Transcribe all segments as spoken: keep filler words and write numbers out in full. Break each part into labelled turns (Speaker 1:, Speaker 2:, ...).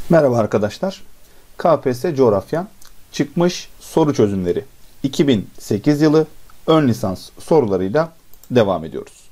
Speaker 1: Merhaba arkadaşlar. K P S S Coğrafya çıkmış soru çözümleri iki bin sekiz yılı ön lisans sorularıyla devam ediyoruz.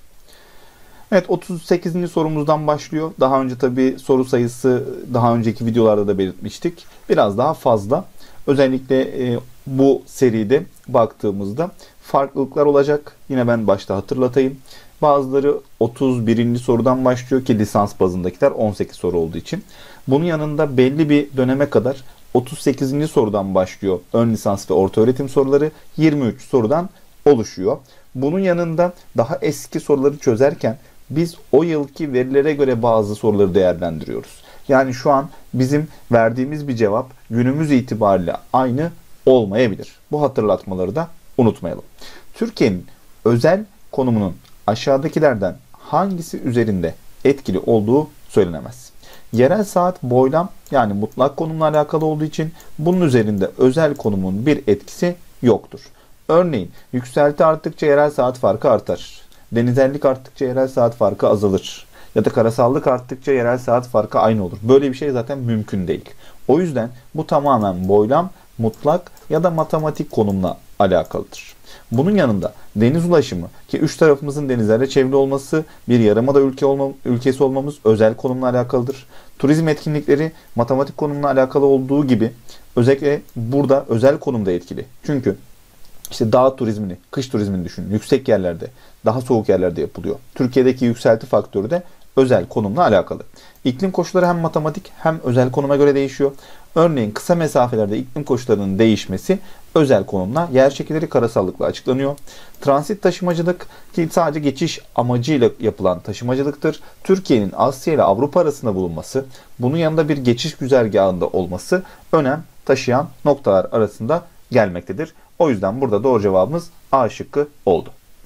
Speaker 1: Evet, otuz sekizinci sorumuzdan başlıyor. Daha önce tabi soru sayısı daha önceki videolarda da belirtmiştik. Biraz daha fazla. Özellikle e, bu seride baktığımızda farklılıklar olacak. Yine ben başta hatırlatayım. Bazıları otuz birinci sorudan başlıyor ki lisans bazındakiler on sekiz soru olduğu için. Bunun yanında belli bir döneme kadar otuz sekizinci sorudan başlıyor ön lisans ve ortaöğretim soruları, yirmi üç sorudan oluşuyor. Bunun yanında daha eski soruları çözerken biz o yılki verilere göre bazı soruları değerlendiriyoruz. Yani şu an bizim verdiğimiz bir cevap günümüz itibariyle aynı olmayabilir. Bu hatırlatmaları da unutmayalım. Türkiye'nin özel konumunun aşağıdakilerden hangisi üzerinde etkili olduğu söylenemez. Yerel saat boylam yani mutlak konumla alakalı olduğu için bunun üzerinde özel konumun bir etkisi yoktur. Örneğin yükselti arttıkça yerel saat farkı artar. Denizellik arttıkça yerel saat farkı azalır. Ya da karasallık arttıkça yerel saat farkı aynı olur. Böyle bir şey zaten mümkün değil. O yüzden bu tamamen boylam, mutlak ya da matematik konumla alakalıdır. Bunun yanında deniz ulaşımı ki üç tarafımızın denizlerle çevrili olması, bir yarımada ülke olma, ülkesi olmamız özel konumla alakalıdır. Turizm etkinlikleri matematik konumla alakalı olduğu gibi özellikle burada özel konumda etkili. Çünkü işte dağ turizmini, kış turizmini düşünün. Yüksek yerlerde, daha soğuk yerlerde yapılıyor. Türkiye'deki yükselti faktörü de özel konumla alakalı. İklim koşulları hem matematik hem özel konuma göre değişiyor. Örneğin kısa mesafelerde iklim koşullarının değişmesi özel konumla, yer şekilleri karasallıkla açıklanıyor. Transit taşımacılık ki sadece geçiş amacıyla yapılan taşımacılıktır. Türkiye'nin Asya ile Avrupa arasında bulunması, bunun yanında bir geçiş güzergahında olması önem taşıyan noktalar arasında gelmektedir. O yüzden burada doğru cevabımız A şıkkı oldu.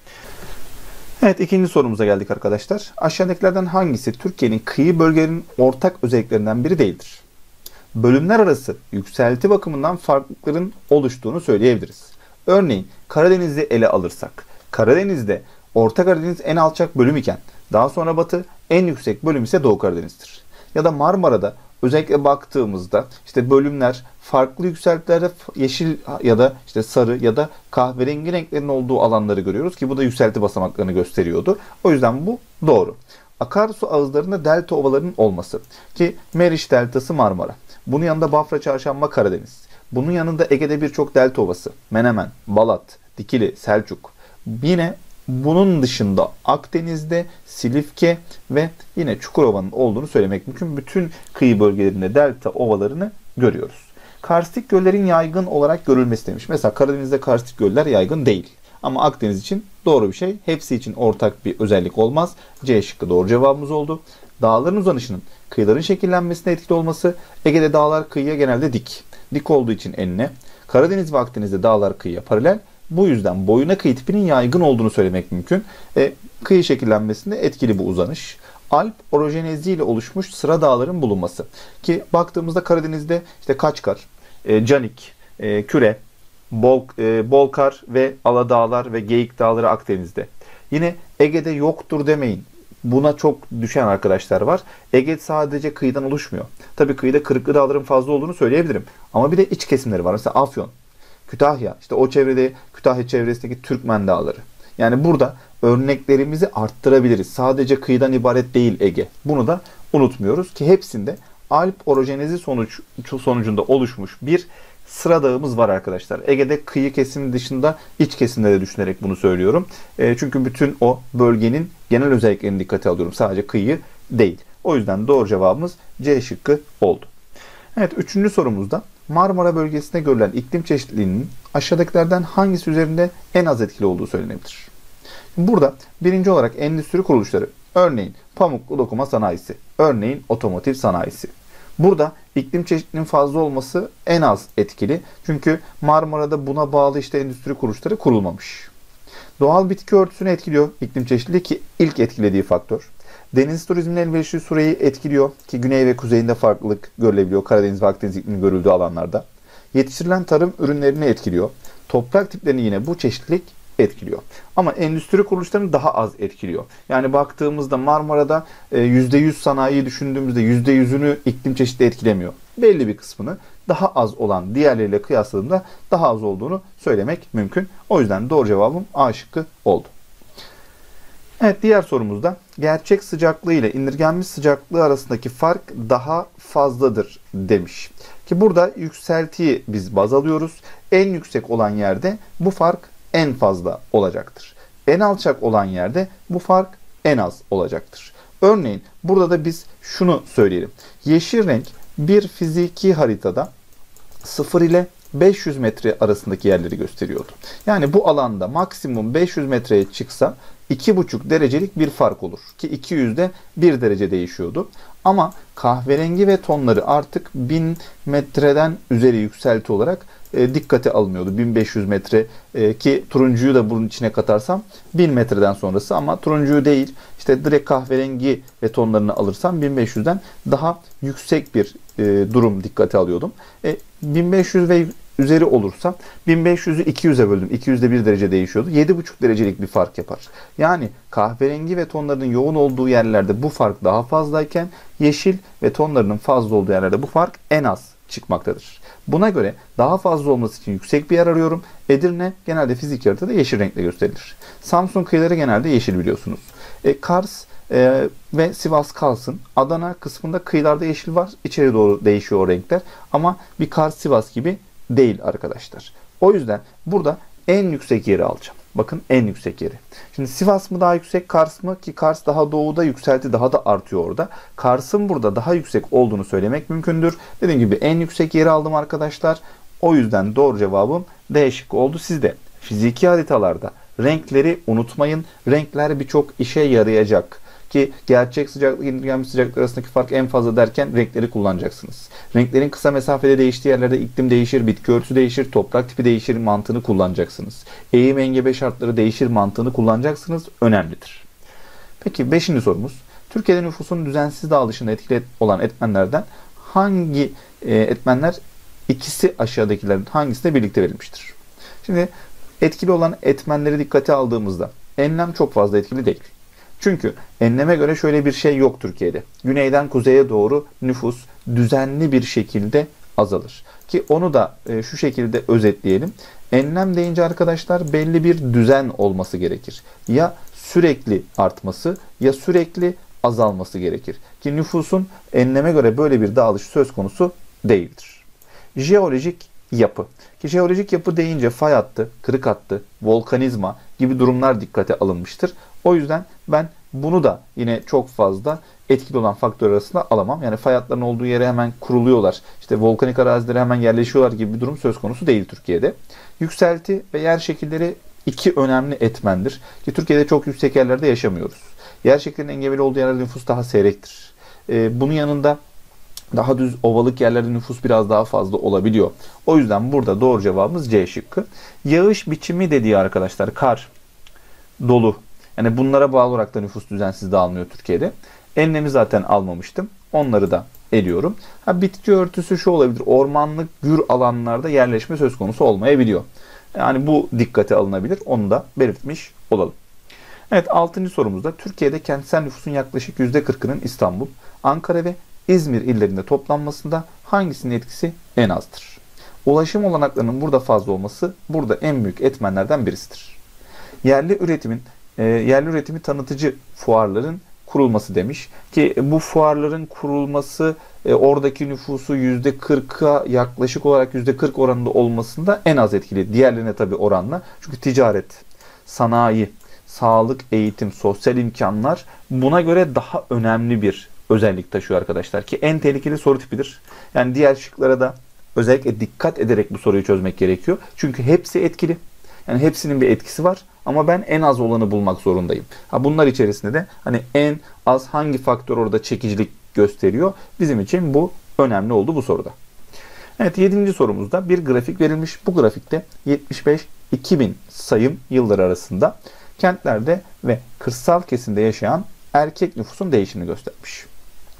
Speaker 1: Evet, ikinci sorumuza geldik arkadaşlar. Aşağıdakilerden hangisi Türkiye'nin kıyı bölgelerinin ortak özelliklerinden biri değildir? Bölümler arası yükselti bakımından farklılıkların oluştuğunu söyleyebiliriz. Örneğin Karadeniz'i ele alırsak, Karadeniz'de Orta Karadeniz en alçak bölüm iken daha sonra batı, en yüksek bölüm ise Doğu Karadeniz'dir. Ya da Marmara'da özellikle baktığımızda işte bölümler farklı yükseltilerde yeşil ya da işte sarı ya da kahverengi renklerin olduğu alanları görüyoruz ki bu da yükselti basamaklarını gösteriyordu. O yüzden bu doğru. Akarsu ağızlarında delta ovalarının olması ki Meriç Deltası Marmara. Bunun yanında Bafra, Çarşamba, Karadeniz. Bunun yanında Ege'de birçok delta ovası. Menemen, Balat, Dikili, Selçuk. Yine bunun dışında Akdeniz'de Silifke ve yine Çukurova'nın olduğunu söylemek mümkün. Bütün kıyı bölgelerinde delta ovalarını görüyoruz. Karstik göllerin yaygın olarak görülmesi demiş. Mesela Karadeniz'de karstik göller yaygın değil. Ama Akdeniz için doğru bir şey. Hepsi için ortak bir özellik olmaz. C şıkkı doğru cevabımız oldu. Dağların uzanışının kıyıların şekillenmesine etkili olması. Ege'de dağlar kıyıya genelde dik. Dik olduğu için enine. Karadeniz ve Akdeniz'de dağlar kıyıya paralel. Bu yüzden boyuna kıyı tipinin yaygın olduğunu söylemek mümkün. E, kıyı şekillenmesinde etkili bu uzanış. Alp orojenezi ile oluşmuş sıra dağların bulunması. Ki baktığımızda Karadeniz'de işte Kaçkar, e, Canik, e, Küre, Bol, e, Bolkar ve Aladağlar ve Geyik Dağları Akdeniz'de. Yine Ege'de yoktur demeyin. Buna çok düşen arkadaşlar var. Ege sadece kıyıdan oluşmuyor. Tabii kıyıda Kırıklı Dağların fazla olduğunu söyleyebilirim. Ama bir de iç kesimleri var. Mesela Afyon, Kütahya, işte o çevrede Kütahya çevresindeki Türkmen Dağları. Yani burada örneklerimizi arttırabiliriz. Sadece kıyıdan ibaret değil Ege. Bunu da unutmuyoruz ki hepsinde Alp orojenezi sonuç, sonucunda oluşmuş bir sıra dağımız var arkadaşlar. Ege'de kıyı kesimi dışında iç kesimde de düşünerek bunu söylüyorum. E, çünkü bütün o bölgenin genel özelliklerini dikkate alıyorum. Sadece kıyı değil. O yüzden doğru cevabımız C şıkkı oldu. Evet, üçüncü sorumuzda Marmara bölgesinde görülen iklim çeşitliliğinin aşağıdakilerden hangisi üzerinde en az etkili olduğu söylenebilir. Burada birinci olarak endüstri kuruluşları, örneğin pamuklu dokuma sanayisi, örneğin otomotiv sanayisi. Burada iklim çeşitliliğinin fazla olması en az etkili. Çünkü Marmara'da buna bağlı işte endüstri kuruluşları kurulmamış. Doğal bitki örtüsünü etkiliyor iklim çeşitliliği ki ilk etkilediği faktör. Deniz turizminin elverişli süreyi etkiliyor ki güney ve kuzeyinde farklılık görülebiliyor. Karadeniz ve Akdeniz ikliminin görüldüğü alanlarda. Yetiştirilen tarım ürünlerini etkiliyor. Toprak tiplerini yine bu çeşitlilik etkiliyor. Ama endüstri kuruluşlarını daha az etkiliyor. Yani baktığımızda Marmara'da yüzde yüz sanayiyi düşündüğümüzde yüzde yüzünü iklim çeşitliliği etkilemiyor. Belli bir kısmını daha az olan diğerleriyle kıyasladığında daha az olduğunu söylemek mümkün. O yüzden doğru cevabım A şıkkı oldu. Evet, diğer sorumuzda gerçek sıcaklığı ile indirgenmiş sıcaklığı arasındaki fark daha fazladır demiş. Ki burada yükseltiyi biz baz alıyoruz. En yüksek olan yerde bu fark en fazla olacaktır. En alçak olan yerde bu fark en az olacaktır. Örneğin burada da biz şunu söyleyelim. Yeşil renk bir fiziki haritada sıfır ile beş yüz metre arasındaki yerleri gösteriyordu. Yani bu alanda maksimum beş yüz metreye çıksa iki buçuk derecelik bir fark olur. Ki iki yüzde bir derece değişiyordu. Ama kahverengi ve tonları artık bin metreden üzeri yükselti olarak e, dikkate alınıyordu. bin beş yüz metre e, ki turuncuyu da bunun içine katarsam bin metreden sonrası, ama turuncuyu değil, işte direkt kahverengi ve tonlarını alırsam bin beş yüzden daha yüksek bir e, durum dikkate alıyordum. E, bin beş yüz ve üzeri olursa bin beş yüzü iki yüze böldüm. iki yüzde bir derece değişiyordu. yedi buçuk derecelik bir fark yapar. Yani kahverengi ve tonlarının yoğun olduğu yerlerde bu fark daha fazlayken yeşil ve tonlarının fazla olduğu yerlerde bu fark en az çıkmaktadır. Buna göre daha fazla olması için yüksek bir yer arıyorum. Edirne genelde fizik haritada yeşil renkle gösterilir. Samsun kıyıları genelde yeşil biliyorsunuz. E, Kars e, ve Sivas kalsın. Adana kısmında kıyılarda yeşil var. İçeri doğru değişiyor o renkler. Ama bir Kars Sivas gibi değil arkadaşlar. O yüzden burada en yüksek yeri alacağım. Bakın, en yüksek yeri. Şimdi Sivas mı daha yüksek, Kars mı? Ki Kars daha doğuda, yükselti daha da artıyor orada. Kars'ın burada daha yüksek olduğunu söylemek mümkündür. Dediğim gibi en yüksek yeri aldım arkadaşlar. O yüzden doğru cevabım D şıkkı oldu. Siz de fiziki haritalarda renkleri unutmayın. Renkler birçok işe yarayacak. Ki gerçek sıcaklık, indirgenmiş sıcaklık arasındaki fark en fazla derken renkleri kullanacaksınız. Renklerin kısa mesafede değiştiği yerlerde iklim değişir, bitki örtüsü değişir, toprak tipi değişir mantığını kullanacaksınız. Eğim engebe şartları değişir mantığını kullanacaksınız. Önemlidir. Peki beşinci sorumuz. Türkiye'de nüfusun düzensiz dağılışında etkili olan etmenlerden hangi e, etmenler ikisi aşağıdakilerin hangisine birlikte verilmiştir? Şimdi etkili olan etmenleri dikkate aldığımızda enlem çok fazla etkili değil. Çünkü enleme göre şöyle bir şey yok Türkiye'de. Güneyden kuzeye doğru nüfus düzenli bir şekilde azalır. Ki onu da e, şu şekilde özetleyelim. Enlem deyince arkadaşlar belli bir düzen olması gerekir. Ya sürekli artması ya sürekli azalması gerekir. Ki nüfusun enleme göre böyle bir dağılış söz konusu değildir. Jeolojik yapı. Ki jeolojik yapı deyince fay hattı, kırık hattı, volkanizma gibi durumlar dikkate alınmıştır. O yüzden ben bunu da yine çok fazla etkili olan faktör arasında alamam. Yani fay hatlarının olduğu yere hemen kuruluyorlar, İşte volkanik arazilere hemen yerleşiyorlar gibi bir durum söz konusu değil Türkiye'de. Yükselti ve yer şekilleri iki önemli etmendir. Ki Türkiye'de çok yüksek yerlerde yaşamıyoruz. Yer şekillerinin engebeli olduğu yerlerde nüfus daha seyrektir. Ee, bunun yanında daha düz ovalık yerlerde nüfus biraz daha fazla olabiliyor. O yüzden burada doğru cevabımız C şıkkı. Yağış biçimi dediği arkadaşlar kar, dolu. Yani bunlara bağlı olarak da nüfus düzensiz dağılmıyor Türkiye'de. Enlemi zaten almamıştım. Onları da eliyorum. Ha, bitki örtüsü şu olabilir. Ormanlık gür alanlarda yerleşme söz konusu olmayabiliyor. Yani bu dikkate alınabilir. Onu da belirtmiş olalım. Evet, altıncı sorumuzda Türkiye'de kentsel nüfusun yaklaşık yüzde kırkının İstanbul, Ankara ve İzmir illerinde toplanmasında hangisinin etkisi en azdır? Ulaşım olanaklarının burada fazla olması burada en büyük etmenlerden birisidir. Yerli üretimin e, yerli üretimi tanıtıcı fuarların kurulması demiş ki bu fuarların kurulması e, oradaki nüfusu yüzde kırka yaklaşık olarak yüzde kırk oranında olmasında en az etkili. Diğerlerine tabii oranla. Çünkü ticaret, sanayi, sağlık, eğitim, sosyal imkanlar buna göre daha önemli bir özellik taşıyor arkadaşlar ki en tehlikeli soru tipidir. Yani diğer şıklara da özellikle dikkat ederek bu soruyu çözmek gerekiyor. Çünkü hepsi etkili. Yani hepsinin bir etkisi var ama ben en az olanı bulmak zorundayım. Ha, bunlar içerisinde de hani en az hangi faktör orada çekicilik gösteriyor? Bizim için bu önemli oldu bu soruda. Evet, yedinci sorumuzda bir grafik verilmiş. Bu grafikte yetmiş beş iki bin sayım yılları arasında kentlerde ve kırsal kesimde yaşayan erkek nüfusun değişimini göstermiş.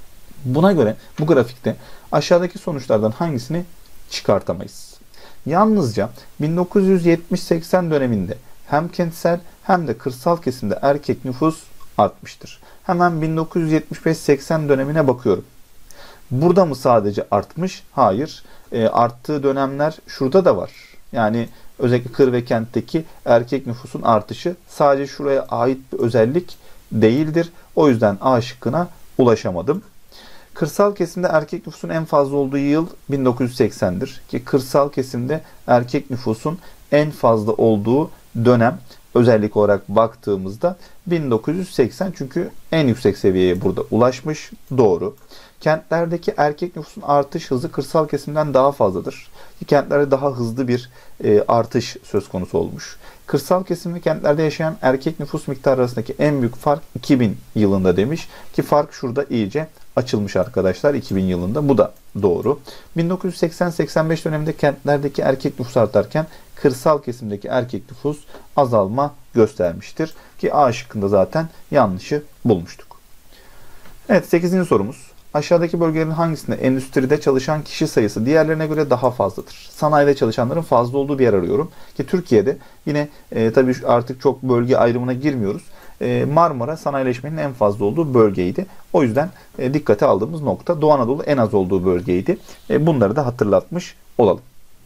Speaker 1: Buna göre bu grafikte aşağıdaki sonuçlardan hangisini çıkartamayız? Yalnızca bin dokuz yüz yetmiş seksen döneminde hem kentsel hem de kırsal kesimde erkek nüfus artmıştır. Hemen bin dokuz yüz yetmiş beş seksen dönemine bakıyorum. Burada mı sadece artmış? Hayır. E, arttığı dönemler şurada da var. Yani özellikle kır ve kentteki erkek nüfusun artışı sadece şuraya ait bir özellik değildir. O yüzden A şıkkına ulaşamadım. Kırsal kesimde erkek nüfusun en fazla olduğu yıl bin dokuz yüz seksen'dir. Ki kırsal kesimde erkek nüfusun en fazla olduğu dönem özellik olarak baktığımızda bin dokuz yüz seksen, çünkü en yüksek seviyeye burada ulaşmış. Doğru. Kentlerdeki erkek nüfusun artış hızı kırsal kesimden daha fazladır. Kentlerde daha hızlı bir e, artış söz konusu olmuş. Kırsal kesim ve kentlerde yaşayan erkek nüfus miktarı arasındaki en büyük fark iki bin yılında demiş. Ki fark şurada iyice açılmış arkadaşlar iki bin yılında. Bu da doğru. bin dokuz yüz seksen seksen beş döneminde kentlerdeki erkek nüfus artarken kırsal kesimdeki erkek nüfus azalma göstermiştir. Ki A şıkkında zaten yanlışı bulmuştuk. Evet, sekizinci sorumuz. Aşağıdaki bölgelerin hangisinde endüstride çalışan kişi sayısı diğerlerine göre daha fazladır? Sanayide çalışanların fazla olduğu bir yer arıyorum. Ki Türkiye'de yine e, tabii artık çok bölge ayrımına girmiyoruz. E, Marmara sanayileşmenin en fazla olduğu bölgeydi. O yüzden e, dikkate aldığımız nokta Doğu Anadolu en az olduğu bölgeydi. E, bunları da hatırlatmış olalım.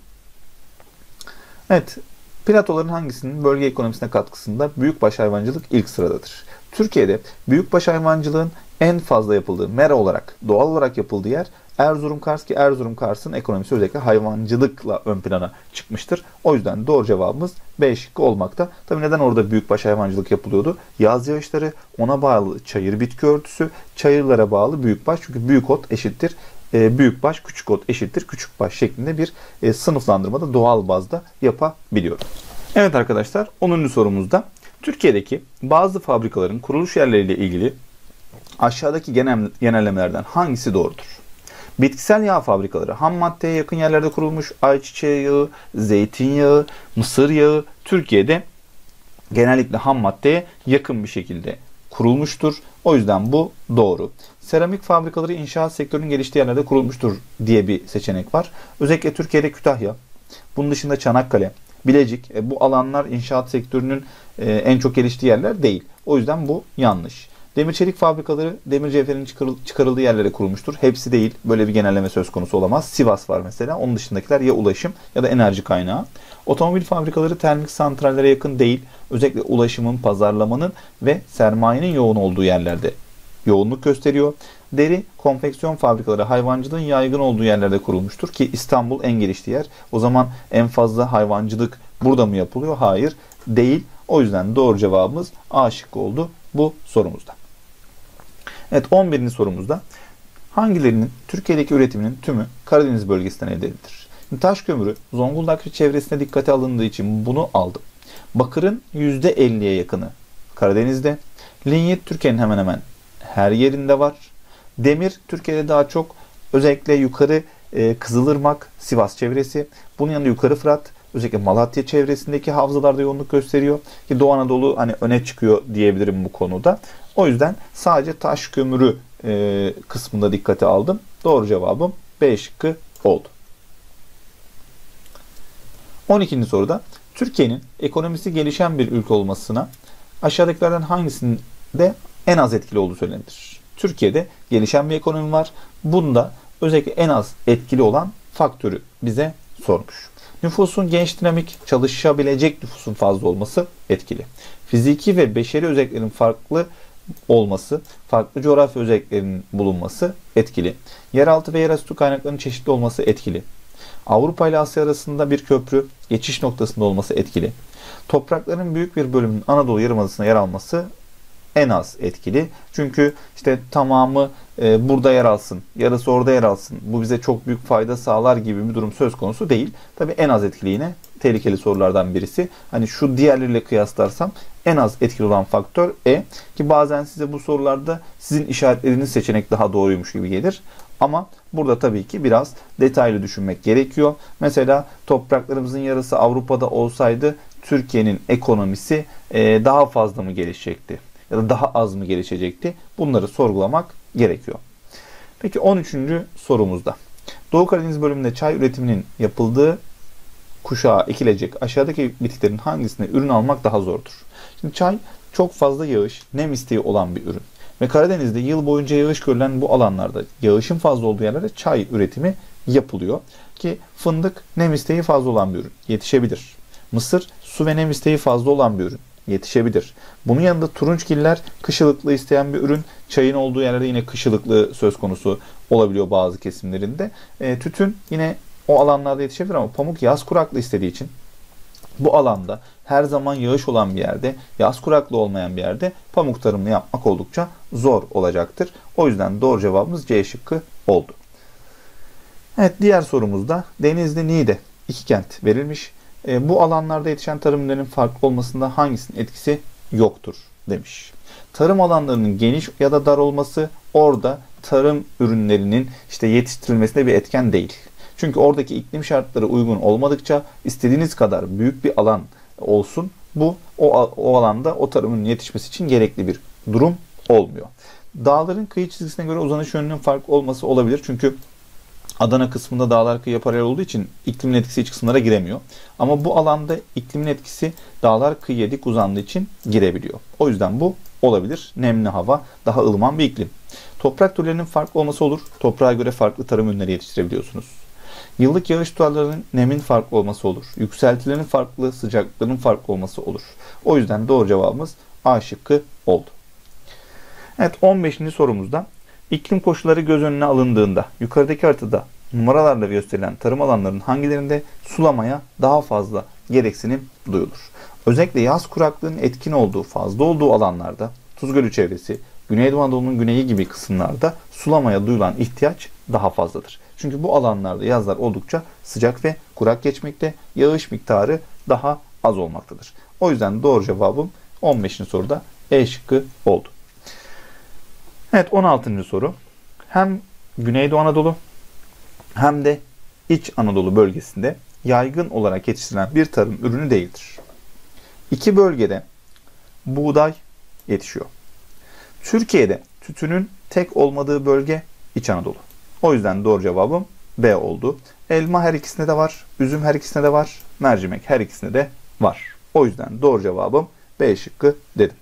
Speaker 1: Evet, platoların hangisinin bölge ekonomisine katkısında büyükbaş hayvancılık ilk sıradadır? Türkiye'de büyükbaş hayvancılığın en fazla yapıldığı, mera olarak, doğal olarak yapıldığı yer Erzurum Kars, ki Erzurum Kars'ın ekonomisi özellikle hayvancılıkla ön plana çıkmıştır. O yüzden doğru cevabımız B şıkkı olmakta. Tabii neden orada büyükbaş hayvancılık yapılıyordu? Yaz yağışları, ona bağlı çayır bitki örtüsü, çayırlara bağlı büyükbaş. Çünkü büyük ot eşittir e, büyükbaş, küçük ot eşittir küçükbaş şeklinde bir e, sınıflandırmada doğal bazda yapabiliyoruz. Evet arkadaşlar, onuncu sorumuzda Türkiye'deki bazı fabrikaların kuruluş yerleriyle ilgili aşağıdaki genel, genellemelerden hangisi doğrudur? Bitkisel yağ fabrikaları ham maddeye yakın yerlerde kurulmuş. Ayçiçeği yağı, zeytinyağı, mısır yağı Türkiye'de genellikle ham maddeye yakın bir şekilde kurulmuştur. O yüzden bu doğru. Seramik fabrikaları inşaat sektörünün geliştiği yerlerde kurulmuştur diye bir seçenek var. Özellikle Türkiye'de Kütahya, bunun dışında Çanakkale, Bilecik, e, bu alanlar inşaat sektörünün e, en çok geliştiği yerler değil. O yüzden bu yanlış. Demir çelik fabrikaları demir cevherinin çıkarıldığı yerlere kurulmuştur. Hepsi değil. Böyle bir genelleme söz konusu olamaz. Sivas var mesela. Onun dışındakiler ya ulaşım ya da enerji kaynağı. Otomobil fabrikaları termik santrallere yakın değil. Özellikle ulaşımın, pazarlamanın ve sermayenin yoğun olduğu yerlerde yoğunluk gösteriyor. Deri, konfeksiyon fabrikaları hayvancılığın yaygın olduğu yerlerde kurulmuştur ki İstanbul en geliştiği yer. O zaman en fazla hayvancılık burada mı yapılıyor? Hayır, değil. O yüzden doğru cevabımız A şıkkı oldu bu sorumuzda. Evet, on birinci sorumuzda hangilerinin Türkiye'deki üretiminin tümü Karadeniz bölgesinden elde edilir? Taş kömürü Zonguldak ve çevresine dikkate alındığı için bunu aldım. Bakırın yüzde elliye yakını Karadeniz'de. Linyit Türkiye'nin hemen hemen her yerinde var. Demir Türkiye'de daha çok özellikle yukarı e, Kızılırmak, Sivas çevresi. Bunun yanında yukarı Fırat, özellikle Malatya çevresindeki havzalarda yoğunluk gösteriyor. Ki Doğu Anadolu hani öne çıkıyor diyebilirim bu konuda. O yüzden sadece taş kömürü e, kısmında dikkate aldım. Doğru cevabım B şıkkı oldu. on ikinci soruda Türkiye'nin ekonomisi gelişen bir ülke olmasına aşağıdakilerden hangisinde en az etkili olduğu söylenir? Türkiye'de gelişen bir ekonomi var. Bunda özellikle en az etkili olan faktörü bize sormuş. Nüfusun genç, dinamik, çalışabilecek nüfusun fazla olması etkili. Fiziki ve beşeri özelliklerin farklı olması, farklı coğrafya özelliklerinin bulunması etkili. Yeraltı ve yerüstü kaynaklarının çeşitli olması etkili. Avrupa ile Asya arasında bir köprü, geçiş noktasında olması etkili. Toprakların büyük bir bölümünün Anadolu Yarımadası'na yer alması en az etkili. Çünkü işte tamamı e, burada yer alsın, yarısı orada yer alsın, bu bize çok büyük fayda sağlar gibi bir durum söz konusu değil. Tabii en az etkili yine tehlikeli sorulardan birisi. Hani şu diğerleriyle kıyaslarsam en az etkili olan faktör E. Ki bazen size bu sorularda sizin işaretlediğiniz seçenek daha doğruymuş gibi gelir. Ama burada tabii ki biraz detaylı düşünmek gerekiyor. Mesela topraklarımızın yarısı Avrupa'da olsaydı Türkiye'nin ekonomisi e, daha fazla mı gelişecekti? Ya da daha az mı gelişecekti? Bunları sorgulamak gerekiyor. Peki on üçüncü sorumuzda. Doğu Karadeniz bölümünde çay üretiminin yapıldığı kuşağı ekilecek aşağıdaki bitkilerin hangisine ürün almak daha zordur? Şimdi çay çok fazla yağış, nem isteği olan bir ürün. Ve Karadeniz'de yıl boyunca yağış görülen bu alanlarda, yağışın fazla olduğu yerlerde çay üretimi yapılıyor. Ki fındık nem isteği fazla olan bir ürün, yetişebilir. Mısır su ve nem isteği fazla olan bir ürün, yetişebilir. Bunun yanında turunçgiller kış ılıklığı isteyen bir ürün. Çayın olduğu yerlerde yine kış ılıklığı söz konusu olabiliyor bazı kesimlerinde. E, tütün yine o alanlarda yetişebilir ama pamuk yaz kuraklığı istediği için bu alanda her zaman yağış olan bir yerde, yaz kuraklığı olmayan bir yerde pamuk tarımını yapmak oldukça zor olacaktır. O yüzden doğru cevabımız C şıkkı oldu. Evet, diğer sorumuzda Denizli, Niğde iki kent verilmiş. E, bu alanlarda yetişen tarım ürünlerinin farklı olmasında hangisinin etkisi yoktur demiş. Tarım alanlarının geniş ya da dar olması orada tarım ürünlerinin işte yetiştirilmesine bir etken değil. Çünkü oradaki iklim şartları uygun olmadıkça istediğiniz kadar büyük bir alan olsun, bu o, o alanda o tarımın yetişmesi için gerekli bir durum olmuyor. Dağların kıyı çizgisine göre uzanış yönünün farklı olması olabilir. Çünkü Adana kısmında dağlar kıyıya paralel olduğu için iklimin etkisi iç kısımlara giremiyor. Ama bu alanda iklimin etkisi dağlar kıyıya dik uzandığı için girebiliyor. O yüzden bu olabilir. Nemli hava, daha ılıman bir iklim. Toprak türlerinin farklı olması olur. Toprağa göre farklı tarım ürünleri yetiştirebiliyorsunuz. Yıllık yağış tutarlarının nemin farklı olması olur. Yükseltilerin farklı, sıcaklıkların farklı olması olur. O yüzden doğru cevabımız A şıkkı oldu. Evet, on beşinci sorumuzda iklim koşulları göz önüne alındığında yukarıdaki haritada numaralarla gösterilen tarım alanlarının hangilerinde sulamaya daha fazla gereksinim duyulur? Özellikle yaz kuraklığının etkin olduğu, fazla olduğu alanlarda, Tuz Gölü çevresi, Güneydoğu Anadolu'nun güneyi gibi kısımlarda sulamaya duyulan ihtiyaç daha fazladır. Çünkü bu alanlarda yazlar oldukça sıcak ve kurak geçmekte, yağış miktarı daha az olmaktadır. O yüzden doğru cevabım on beşinci soruda E şıkkı oldu. Evet, on altıncı soru. Hem Güneydoğu Anadolu hem de İç Anadolu bölgesinde yaygın olarak yetiştirilen bir tarım ürünü değildir. İki bölgede buğday yetişiyor. Türkiye'de tütünün tek olmadığı bölge İç Anadolu. O yüzden doğru cevabım B oldu. Elma her ikisinde de var, üzüm her ikisinde de var, mercimek her ikisinde de var. O yüzden doğru cevabım B şıkkı dedim.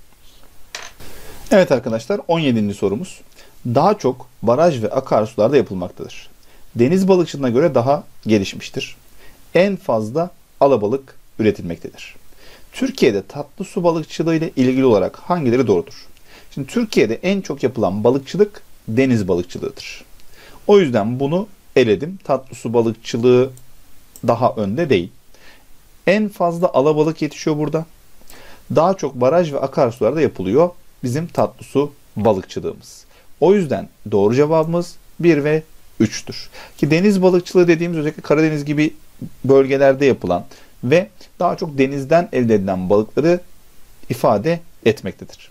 Speaker 1: Evet arkadaşlar, on yedinci sorumuz. Daha çok baraj ve akarsularda yapılmaktadır. Deniz balıkçılığına göre daha gelişmiştir. En fazla alabalık üretilmektedir. Türkiye'de tatlı su balıkçılığı ile ilgili olarak hangileri doğrudur? Şimdi Türkiye'de en çok yapılan balıkçılık deniz balıkçılığıdır. O yüzden bunu eledim. Tatlı su balıkçılığı daha önde değil. En fazla alabalık yetişiyor burada. Daha çok baraj ve akarsularda yapılıyor bizim tatlı su balıkçılığımız. O yüzden doğru cevabımız bir ve üçtür. Ki deniz balıkçılığı dediğimiz özellikle Karadeniz gibi bölgelerde yapılan ve daha çok denizden elde edilen balıkları ifade etmektedir.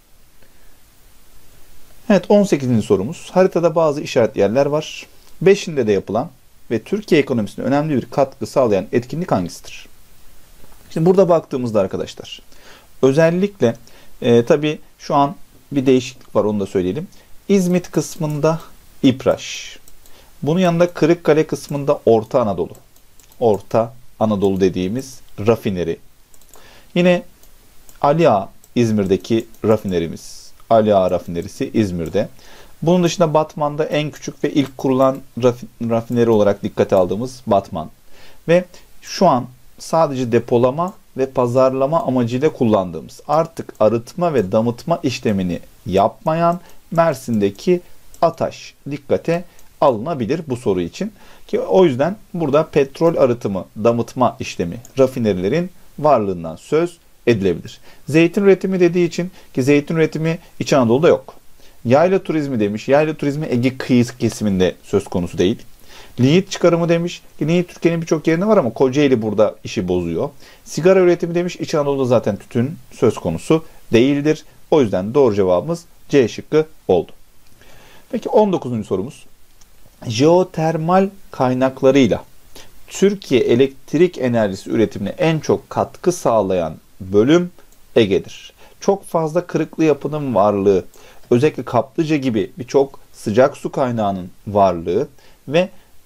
Speaker 1: Evet, on sekizinci sorumuz. Haritada bazı işaret yerler var. beşinde de yapılan ve Türkiye ekonomisine önemli bir katkı sağlayan etkinlik hangisidir? Şimdi burada baktığımızda arkadaşlar, özellikle e, tabii şu an bir değişiklik var, onu da söyleyelim. İzmit kısmında İPRAŞ. Bunun yanında Kırıkkale kısmında Orta Anadolu. Orta Anadolu dediğimiz rafineri. Yine Ali Ağa İzmir'deki rafinerimiz. Ali Ağa rafinerisi İzmir'de. Bunun dışında Batman'da en küçük ve ilk kurulan rafineri olarak dikkate aldığımız Batman. Ve şu an sadece depolama ve pazarlama amacıyla kullandığımız, artık arıtma ve damıtma işlemini yapmayan Mersin'deki ATAŞ dikkate alınabilir bu soru için. Ki o yüzden burada petrol arıtımı, damıtma işlemi, rafinerilerin varlığından söz edilebilir. Zeytin üretimi dediği için, ki zeytin üretimi İç Anadolu'da yok. Yayla turizmi demiş. Yayla turizmi Ege kıyı kesiminde söz konusu değil. Linyit çıkarımı demiş. Linyit Türkiye'nin birçok yerinde var ama Kocaeli burada işi bozuyor. Sigara üretimi demiş. İç Anadolu'da zaten tütün söz konusu değildir. O yüzden doğru cevabımız C şıkkı oldu. Peki on dokuzuncu sorumuz. Jeotermal kaynaklarıyla Türkiye elektrik enerjisi üretimine en çok katkı sağlayan bölüm Ege'dir. Çok fazla kırıklı yapının varlığı, özellikle kaplıca gibi birçok sıcak su kaynağının varlığı ve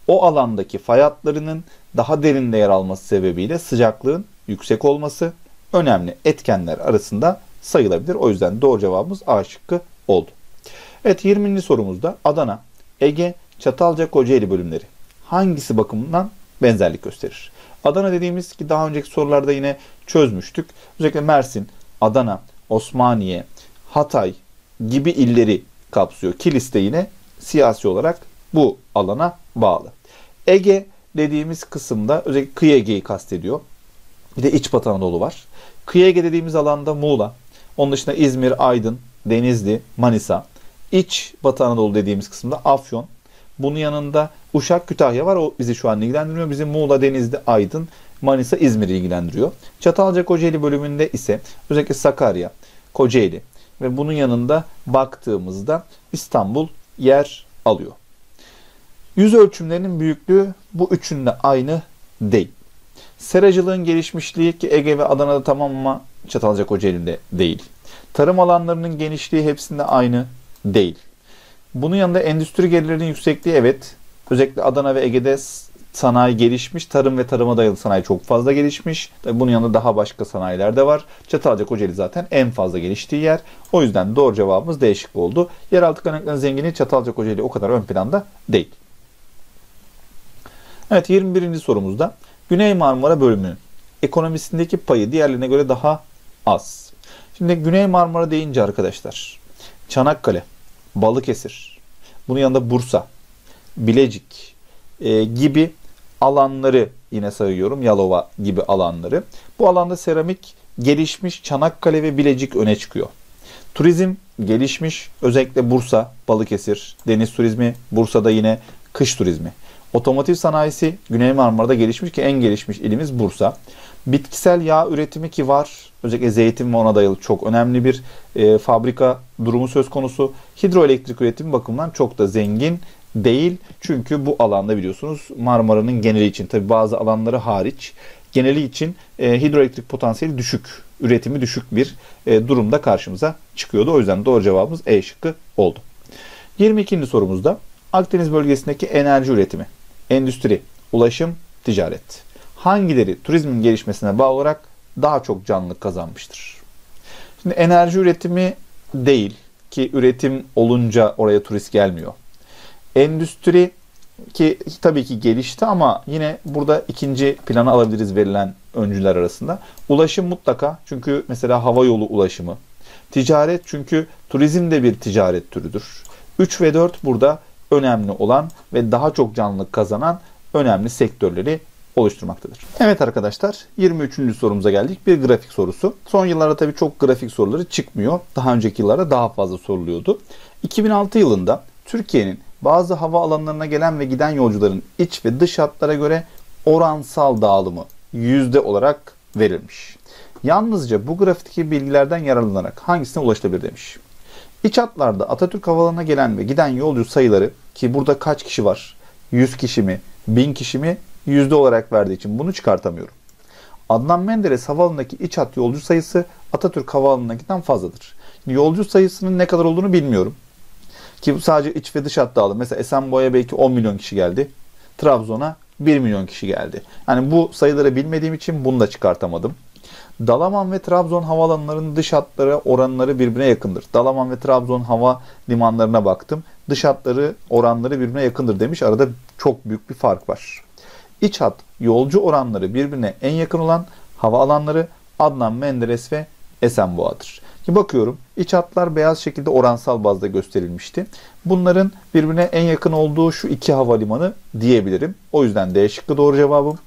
Speaker 1: o alandaki fay hatlarının daha derinde yer alması sebebiyle sıcaklığın yüksek olması önemli etkenler arasında sayılabilir. O yüzden doğru cevabımız A şıkkı oldu. Evet, yirminci sorumuzda Adana, Ege, Çatalca, Kocaeli bölümleri hangisi bakımından benzerlik gösterir? Adana dediğimiz ki daha önceki sorularda yine çözmüştük. Özellikle Mersin, Adana, Osmaniye, Hatay gibi illeri kapsıyor. Kilis de yine siyasi olarak bu alana bağlı. Ege dediğimiz kısımda özellikle Kıyı Ege'yi kastediyor. Bir de İç Batı Anadolu var. Kıyı Ege dediğimiz alanda Muğla, onun dışında İzmir, Aydın, Denizli, Manisa. İç Batı Anadolu dediğimiz kısımda Afyon. Bunun yanında Uşak, Kütahya var. O bizi şu an ilgilendirmiyor. Bizi Muğla, Denizli, Aydın, Manisa, İzmir'i ilgilendiriyor. Çatalca, Kocaeli bölümünde ise özellikle Sakarya, Kocaeli ve bunun yanında baktığımızda İstanbul yer alıyor. Yüz ölçümlerinin büyüklüğü bu üçünde aynı değil. Seracılığın gelişmişliği ki Ege ve Adana'da tamam ama Çatalca, Kocaeli'nde değil. Tarım alanlarının genişliği hepsinde aynı değil. Bunun yanında endüstri gelirlerinin yüksekliği evet. Özellikle Adana ve Ege'de sanayi gelişmiş. Tarım ve tarıma dayalı sanayi çok fazla gelişmiş. Tabii bunun yanında daha başka sanayiler de var. Çatalca, Kocaeli zaten en fazla geliştiği yer. O yüzden doğru cevabımız D şıkkı oldu. Yeraltı kaynaklarının zenginliği Çatalca, Kocaeli o kadar ön planda değil. Evet, yirmi birinci sorumuzda Güney Marmara bölümünün ekonomisindeki payı diğerlerine göre daha az. Şimdi Güney Marmara deyince arkadaşlar Çanakkale, Balıkesir, bunun yanında Bursa, Bilecik e, gibi alanları yine sayıyorum. Yalova gibi alanları. Bu alanda seramik gelişmiş, Çanakkale ve Bilecik öne çıkıyor. Turizm gelişmiş, özellikle Bursa, Balıkesir, deniz turizmi, Bursa'da yine kış turizmi. Otomotiv sanayisi Güney Marmara'da gelişmiş ki en gelişmiş ilimiz Bursa. Bitkisel yağ üretimi ki var. Özellikle zeytin ve ona dayalı çok önemli bir e, fabrika durumu söz konusu. Hidroelektrik üretimi bakımından çok da zengin değil. Çünkü bu alanda biliyorsunuz Marmara'nın geneli için tabi bazı alanları hariç geneli için e, hidroelektrik potansiyeli düşük, üretimi düşük bir e, durumda karşımıza çıkıyordu. O yüzden doğru cevabımız E şıkkı oldu. yirmi ikinci sorumuzda Akdeniz bölgesindeki enerji üretimi, endüstri, ulaşım, ticaret hangileri turizmin gelişmesine bağlı olarak daha çok canlılık kazanmıştır? Şimdi enerji üretimi değil ki üretim olunca oraya turist gelmiyor. Endüstri ki tabii ki gelişti ama yine burada ikinci plana alabiliriz verilen öncüler arasında. Ulaşım mutlaka çünkü mesela hava yolu ulaşımı. Ticaret çünkü turizm de bir ticaret türüdür. üç ve dört burada önemli olan ve daha çok canlılık kazanan önemli sektörleri oluşturmaktadır. Evet arkadaşlar, yirmi üçüncü sorumuza geldik. Bir grafik sorusu. Son yıllarda tabii çok grafik soruları çıkmıyor. Daha önceki yıllarda daha fazla soruluyordu. iki bin altı yılında Türkiye'nin bazı hava alanlarına gelen ve giden yolcuların iç ve dış hatlara göre oransal dağılımı yüzde olarak verilmiş. Yalnızca bu grafikteki bilgilerden yararlanarak hangisine ulaşılabilir demiş. İç hatlarda Atatürk Havaalanı'na gelen ve giden yolcu sayıları ki burada kaç kişi var? yüz kişi mi? bin kişi mi? Yüzde olarak verdiği için bunu çıkartamıyorum. Adnan Menderes Havaalanı'ndaki iç hat yolcu sayısı Atatürk Havaalanı'ndakinden fazladır. Yolcu sayısının ne kadar olduğunu bilmiyorum. Ki sadece iç ve dış hat dağılım. Mesela Esenboğa'ya belki on milyon kişi geldi. Trabzon'a bir milyon kişi geldi. Yani bu sayıları bilmediğim için bunu da çıkartamadım. Dalaman ve Trabzon havaalanlarının dış hatları oranları birbirine yakındır. Dalaman ve Trabzon hava limanlarına baktım. Dış hatları oranları birbirine yakındır demiş. Arada çok büyük bir fark var. İç hat yolcu oranları birbirine en yakın olan havaalanları Adnan Menderes ve Esenboğa'dır. Şimdi bakıyorum iç hatlar beyaz şekilde oransal bazda gösterilmişti. Bunların birbirine en yakın olduğu şu iki havalimanı diyebilirim. O yüzden D şıkkı doğru cevabım.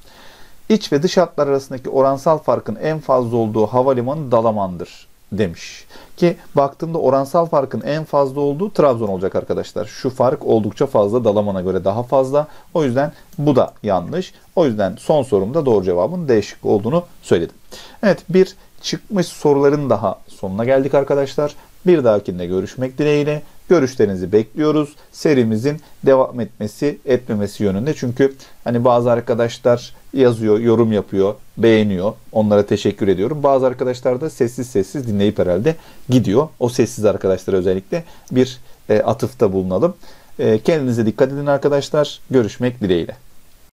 Speaker 1: İç ve dış hatlar arasındaki oransal farkın en fazla olduğu havalimanı Dalaman'dır demiş. Ki baktığımda oransal farkın en fazla olduğu Trabzon olacak arkadaşlar. Şu fark oldukça fazla, Dalaman'a göre daha fazla. O yüzden bu da yanlış. O yüzden son sorumda doğru cevabın D şıkkı olduğunu söyledim. Evet, bir çıkmış soruların daha sonuna geldik arkadaşlar. Bir dahakinde görüşmek dileğiyle. Görüşlerinizi bekliyoruz. Serimizin devam etmesi, etmemesi yönünde. Çünkü hani bazı arkadaşlar yazıyor, yorum yapıyor, beğeniyor. Onlara teşekkür ediyorum. Bazı arkadaşlar da sessiz sessiz dinleyip herhalde gidiyor. O sessiz arkadaşlara özellikle bir e, atıfta bulunalım. Kendinize dikkat edin arkadaşlar. Görüşmek dileğiyle.